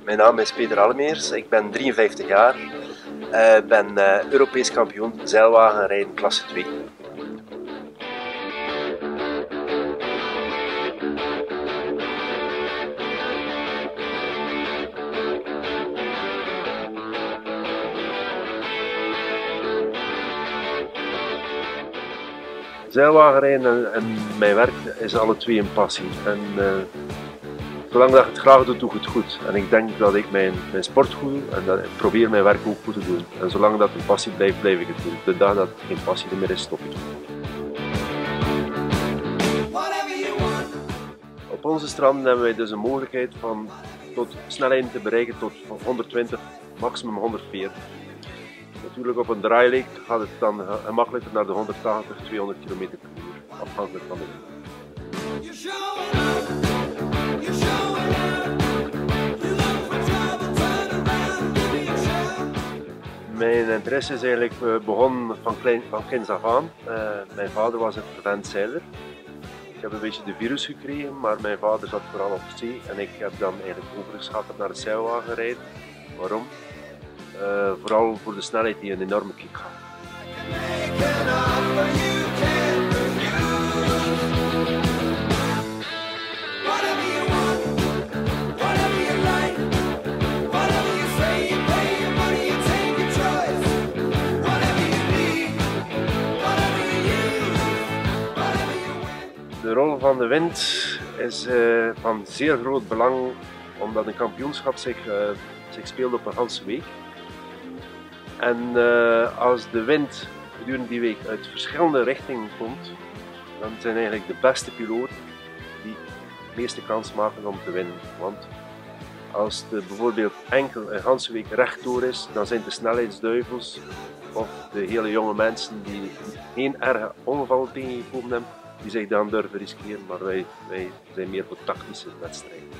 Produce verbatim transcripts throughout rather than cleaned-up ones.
Mijn naam is Peter Allemeers, ik ben drieënvijftig jaar, uh, ben uh, Europees kampioen zeilwagenrijden klasse twee. Zeilwagenrijden en, en mijn werk is alle twee een passie. En, uh, zolang dat ik het graag doe, doe ik het goed. En ik denk dat ik mijn, mijn sport goed doe en dat ik probeer mijn werk ook goed te doen. En zolang dat een passie blijft, blijf ik het doen. De dag dat het geen passie meer is, stop ik. Op onze stranden hebben wij dus een mogelijkheid van tot snelheden te bereiken tot honderdtwintig, maximum honderdveertig. Natuurlijk op een draailek gaat het dan gemakkelijker naar de honderdtachtig, tweehonderd kilometer per uur, afhankelijk van de wind. Mijn interesse is eigenlijk begonnen van, klein, van kinds af aan. Uh, mijn vader was een vervent zeiler. Ik heb een beetje de virus gekregen, maar mijn vader zat vooral op zee en ik heb dan eigenlijk overgeschakeld naar het zeilwagenrijden. Waarom? Uh, vooral voor de snelheid die een enorme kick gaf. De rol van de wind is uh, van zeer groot belang, omdat een kampioenschap zich, uh, zich speelt op een hele week. En uh, als de wind gedurende die week uit verschillende richtingen komt, dan zijn eigenlijk de beste piloten die de meeste kans maken om te winnen. Want als het bijvoorbeeld enkel een hele week rechtdoor is, dan zijn de snelheidsduivels of de hele jonge mensen die geen erge ongeval tegengekomen hebben, die zich dan durven riskeren, maar wij, wij zijn meer voor tactische wedstrijden.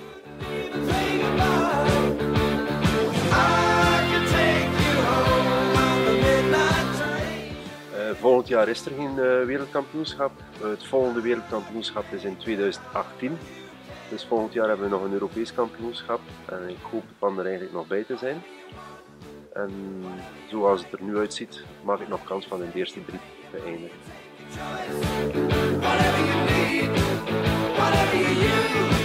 Uh, volgend jaar is er geen uh, wereldkampioenschap. Uh, het volgende wereldkampioenschap is in tweeduizend achttien. Dus volgend jaar hebben we nog een Europees kampioenschap en ik hoop van er eigenlijk nog bij te zijn. En zoals het er nu uitziet, maak ik nog kans van in de eerste drie te eindigen. Whatever you need, whatever you use.